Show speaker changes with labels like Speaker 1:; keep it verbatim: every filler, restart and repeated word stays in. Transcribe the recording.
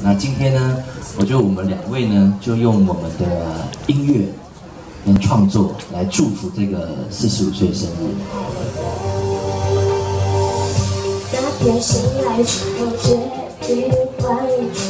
Speaker 1: 那今天呢，我觉得我们两位呢，就用我们的音乐跟创作来祝福这个四十五岁生日。
Speaker 2: 那天醒来之后，决定换一种